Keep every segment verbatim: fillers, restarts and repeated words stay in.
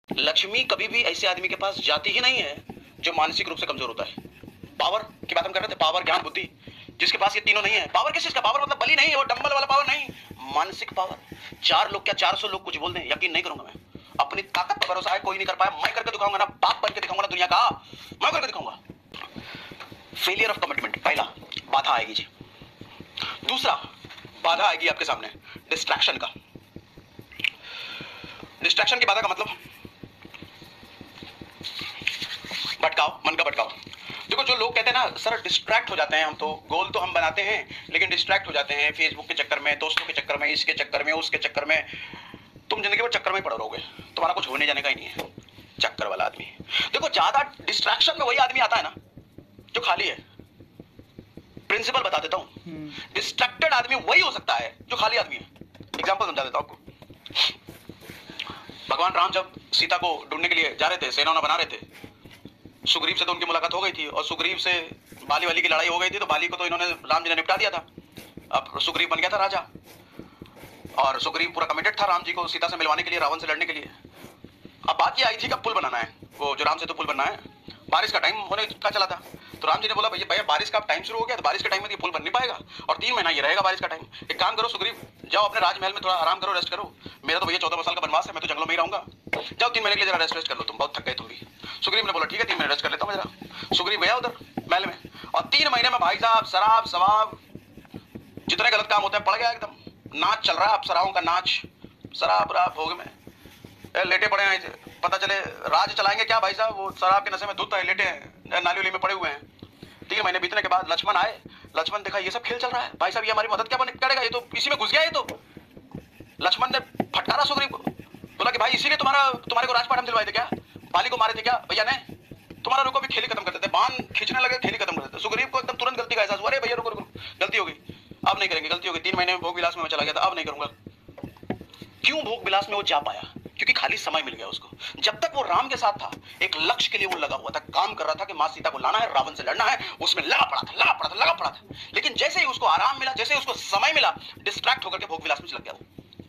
लक्ष्मी कभी भी ऐसे आदमी के पास जाती ही नहीं है जो मानसिक रूप से कमजोर होता है। पावर की बात हम कर रहे थे, पावर, ज्ञान, बुद्धि, जिसके पास ये तीनों नहीं है। पावर किस चीज का? पावर मतलब बली नहीं है, वो डंबल वाला पावर नहीं, मानसिक पावर। चार लोग क्या चार सौ लोग कुछ बोल दें, यकीन नहीं करूंगा मैं। अपनी ताकत पर भरोसा है, कोई नहीं कर पाया, मैं करके दिखाऊंगा ना, बाप बन के दिखाऊंगा ना दुनिया का, मैं करके दिखाऊंगा। फेलियर ऑफ कमिटमेंट, पहला बाधा आएगी जी। दूसरा बाधा आएगी आपके सामने डिस्ट्रैक्शन का। डिस्ट्रैक्शन की बाधा का मतलब भटकाव, मन का भटकाव। देखो जो लोग कहते हैं ना सर डिस्ट्रैक्ट हो जाते हैं हम, तो गोल तो हम बनाते हैं लेकिन डिस्ट्रैक्ट हो जाते हैं फेसबुक के चक्कर में, दोस्तों के चक्कर में, इसके चक्कर में, उसके चक्कर में। तुम जिंदगी भर चक्कर में पड़े रहोगे, तुम्हारा कुछ होने जाने का ही नहीं है। चक्कर वाला आदमी, देखो ज्यादा डिस्ट्रैक्शन में वही आदमी आता है ना जो खाली है। प्रिंसिपल बता देता हूं, डिस्ट्रैक्टेड आदमी वही हो सकता है जो खाली आदमी है। एग्जांपल समझा देता हूं आपको। भगवान राम जब सीता को ढूंढने के लिए जा रहे थे, सेना बना रहे थे, सुग्रीव से तो उनकी मुलाकात हो गई थी और सुग्रीव से बाली वाली की लड़ाई हो गई थी, तो बाली को तो इन्होंने राम जी ने निपटा दिया था। अब सुग्रीव बन गया था राजा और सुग्रीव पूरा कमिटेड था राम जी को सीता से मिलवाने के लिए, रावण से लड़ने के लिए। अब बात ये आई थी कि पुल बनाना है, वो जो राम सेतु पुल बनना है। बारिश का टाइम होने का चला था, तो राम जी ने बोला भैया भैया बारिश का टाइम शुरू हो गया, तो बारिश के टाइम में ये पुल बन नहीं पाएगा और तीन महीना ये रहेगा बारिश का टाइम। एक काम करो सुग्रीव, जाओ अपने राजमहल में थोड़ा आराम करो, रेस्ट करो। मेरा तो भैया चौदह साल का बनवास है, मैं तो जंगलों में ही रहूंगा, जाओ तीन महीने के लिए जरा रेस्ट रेस्ट कर लो, तुम बहुत थक गए तुम भी। सुग्रीव ने बोला ठीक है तीन महीने रेस्ट कर लेता हूँ जरा। सुग्रीव गया उधर महल में और तीन महीने में भाई साहब शराब शवाब जितने गलत काम होते हैं पड़ गया एकदम। नाच चल रहा है अप्सराओं का नाच, शराब राब भोग में लेटे पड़े हैं। पता चले राज चलाएंगे क्या भाई साहब, वो शराब के नशे में धुत है, लेटे हैं, नाली उली में पड़े हुए हैं। तीन महीने बीतने के बाद लक्ष्मण आए, लक्ष्मण देखा ये सब खेल चल रहा है, भाई साहब ये हमारी मदद क्या करेगा, ये तो इसी में घुस गया। ये तो लक्ष्मण ने फटकारा सुग्रीव को, बोला कि भाई इसीलिए तुम्हारा तुम्हारे को राजपाट हम दिलवाए थे क्या, बाली को मारे थे क्या भैया ने, तुम्हारा रुको भी खेली खत्म कर देते। बाण खींचने लगे, खेली खत्म कर देते। सुग्रीव को एकदम तुरंत गलती का एहसास हुआ, अरे भैया रुको रुको गलती हो गई, अब नहीं करेंगे, गलती हो गई। तीन महीने में भोग विलास में मैं चला गया था, अब नहीं करूंगा। क्यों भोग विलास में वो जा पाया? क्योंकि खाली समय मिल गया उसको। जब तक वो राम के साथ था, एक लक्ष्य के लिए वो लगा हुआ था, काम कर रहा था कि मां सीता को लाना है, रावण से लड़ना है, उसमें लगा पड़ा था लगा पड़ा था लगा पड़ा था। लेकिन जैसे ही उसको आराम मिला, जैसे ही उसको समय मिला, डिस्ट्रैक्ट होकर के भोग विलास में चला गया वो।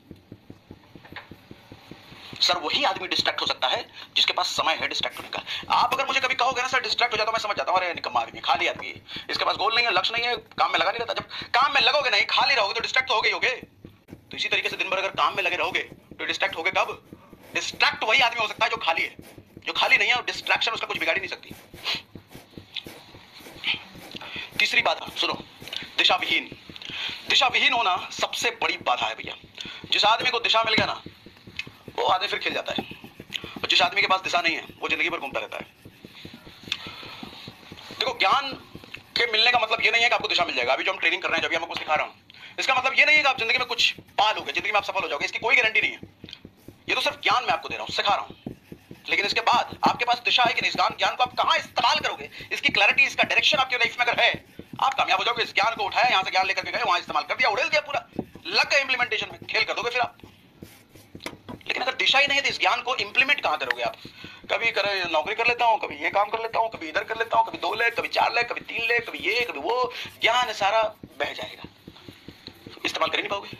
सर वही आदमी डिस्ट्रैक्ट हो सकता है जिसके पास समय है डिस्ट्रैक्ट होने का। आप अगर मुझे कभी कहोगे ना सर डिस्ट्रैक्ट हो जाता हूं, मैं समझ जाता हूं, अरे निकम्मा आदमी, खाली आदमी, इसके पास गोल नहीं है, लक्ष्य नहीं है, काम में लगा नहीं रहता। जब काम में लगोगे नहीं, खाली रहोगे तो डिस्ट्रैक्ट तो हो गए होगे। तो इसी तरीके से दिन भर अगर काम में लगे रहोगे तो डिस्ट्रैक्ट होगे कब? डिस्ट्रैक्ट वही आदमी हो सकता है जो खाली है। जो खाली नहीं है डिस्ट्रैक्शन उसका कुछ बिगाड़ ही नहीं सकती। तीसरी बात सुनो, दिशा विहीन। दिशा विहीन होना सबसे बड़ी बाधा है भैया। जिस आदमी को दिशा मिल गया ना, वो आदमी फिर खिल जाता है, और जिस आदमी के पास दिशा नहीं है वो जिंदगी भर घूमता रहता है। देखो ज्ञान के मिलने का मतलब ये नहीं है कि आपको दिशा मिल जाएगा। अभी जो हम ट्रेनिंग कर रहे हैं, जब भी मैं आपको सिखा रहा हूं, इसका मतलब ये नहीं है कि आप जिंदगी में कुछ पा लोगे, जिंदगी में आप सफल हो जाओगे, इसकी कोई गारंटी नहीं है। ये तो सिर्फ ज्ञान मैं आपको दे रहा हूं, सिखा रहा हूं। लेकिन इसके बाद आपके पास दिशा है कि नहीं, इस ज्ञान ज्ञान को आप कहां इस्तेमाल करोगे, इसकी क्लैरिटी, इसका डायरेक्शन आपकी लाइफ में अगर है, आप कामयाब हो जाओगे। इस ज्ञान को उठाया, यहां से ज्ञान लेकर के गए, वहां इस्तेमाल कर दिया, उड़ेल दिया, पूरा लग गए इंप्लीमेंटेशन में, खेल कर दोगे फिर आप। लेकिन अगर दिशा ही नहीं है तो इस ज्ञान को इंप्लीमेंट कहां करोगे आप? कभी करे नौकरी कर लेता हूं, कभी ये काम कर लेता हूं, कभी इधर कर लेता हूं, कभी दो लेख, कभी चार लेख, कभी तीन लेख, कभी ये कभी वो, ज्ञान सारा बह जाएगा, इस्तेमाल कर ही नहीं पाओगे।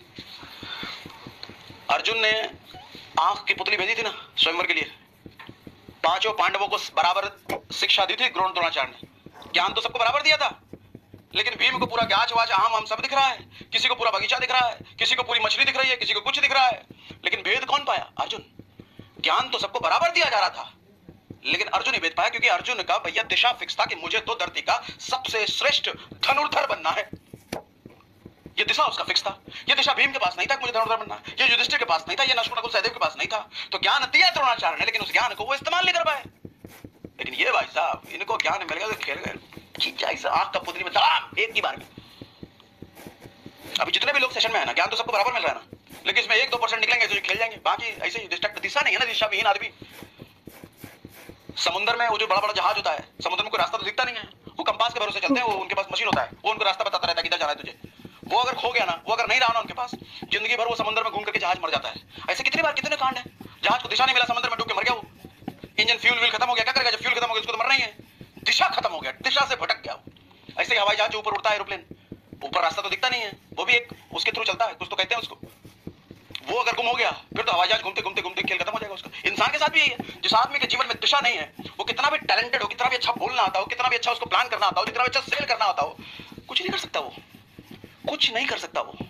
अर्जुन ने आंख की पुतली भेजी थी ना स्वयंवर के लिए, पांचों पांडवों को बराबर शिक्षा दी थी द्रोण द्रोणाचार्य ने, ज्ञान तो सबको बराबर दिया था। लेकिन भीम को पूरा गाछ वाच आम आम सब दिख रहा है, किसी को पूरा बगीचा दिख रहा है, किसी को पूरी मछली दिख रही है, किसी को कुछ दिख रहा है, लेकिन भेद कौन पाया? अर्जुन। ज्ञान तो सबको बराबर दिया जा रहा था, लेकिन अर्जुन ही भेद पाया, क्योंकि अर्जुन का भैया दिशा फिक्स था कि मुझे तो धरती का सबसे श्रेष्ठ धनुर्धर बनना है। ये दिशा उसका फिक्स था। ये दिशा भीम के पास नहीं था कि मुझे धनुर्धर बनना है, ये युधिष्ठिर के पास नहीं था, ये नकुल नकुल सहदेव के पास नहीं था। तो ज्ञान दिया द्रोणाचार्य ने, लेकिन उस ज्ञान को वो इस्तेमाल नहीं कर पाए। लेकिन ये भाई साहब, इनको ज्ञान मिल गया तो खेल गए, आंख का पुतली में धड़ाम एक ही बार में। अभी जितने भी लोग सेशन में है ना, ज्ञान तो सबको बराबर मिल रहा है ना, लेकिन इसमें एक दो परसेंट निकलेंगे जो खेल जाएंगे, बाकी ऐसे ही डिस्ट्रैक्ट। दिशा नहीं है ना, दिशा विहीन आदमी। समुद्र में वो जो बड़ा बड़ा जहाज होता है, समुद्र में कोई रास्ता तो दिखता नहीं है, वो कंपास के भरोसे चलते हैं, वो उनके पास मशीन होता है, वो उनको रास्ता बताता रहता है किधर जाना है तुझे। वो अगर खो गया ना, वो अगर नहीं रहा ना उनके पास, जिंदगी भर वो समुद्र में घूम करके जहाज मर जाता है। ऐसे कितनी बार कितने कांड है, जहाज को दिशा नहीं मिला, समुद्र में डूब के मर गया वो, इंजन फ्यूल व्यूल खत्म हो गया, क्या करेगा जब फ्यूल खत्म हो गया, उसको तो मरना ही है, दिशा खत्म हो गया, दिशा से भटक गया वो। ऐसे ही हवाई जहाज जो ऊपर उड़ता है, एरोप्लेन, ऊपर रास्ता तो दिखता नहीं है, वो भी एक उसके थ्रू चलता है, कुछ तो कहते हैं उसको, वो अगर गुम हो गया फिर तो हवाई जहाज घूमते घूमते घूमते खेल खत्म हो जाएगा उसका। इंसान के साथ भी यही है। जिस आदमी के जीवन में दिशा नहीं है, वो कितना भी टैलेंटेड हो, कितना भी अच्छा बोलना आता हो, कितना भी अच्छा उसको प्लान करना आता हो, जितना भी अच्छा सेल करना आता हो, कुछ नहीं कर सकता वो, कुछ नहीं कर सकता वो।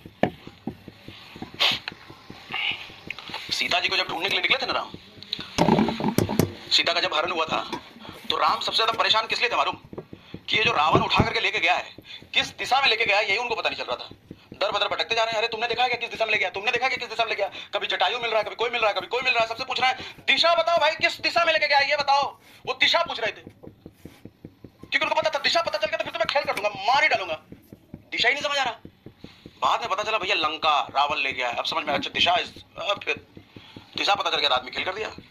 सीता जी को जब ढूंढने के लिए निकले थे ना राम, सीता का जब हरण हुआ था तो राम सबसे ज्यादा परेशान किस लिए थे मालूम? कि ये जो रावण उठा करके लेके गया है, किस दिशा में लेके गया है, यही उनको पता नहीं चल रहा था। दर बदर भटकते जा रहे हैं। अरे तुमने देखा क्या किस दिशा में ले गया? तुमने देखा क्या किस दिशा में ले गया? कभी जटायु मिल रहा है, कभी कोई मिल रहा है, कभी कोई मिल रहा है, सबसे पूछ रहे हैं दिशा बताओ भाई, किस दिशा में लेके गया ये बताओ। वो दिशा पूछ रहे थे क्योंकि उनको पता था दिशा पता चल गया तो फिर तो मैं खेल कर दूंगा, मार ही डालूंगा। दिशा ही नहीं समझ आ रहा। बाद में पता चला भैया लंका रावण ले गया है। अब समझ में अच्छा दिशा, फिर दिशा पता चल गया, आदमी खेल कर दिया।